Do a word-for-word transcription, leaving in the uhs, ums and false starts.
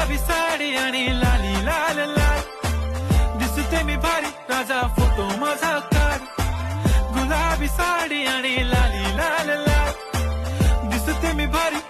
गुलाबी साडी आणि लाली लाल लाल दिसते मी भारी राजा फोटो माझा काढ गुलाबी साडी आणि लाली लाल लाल दिसते मी भारी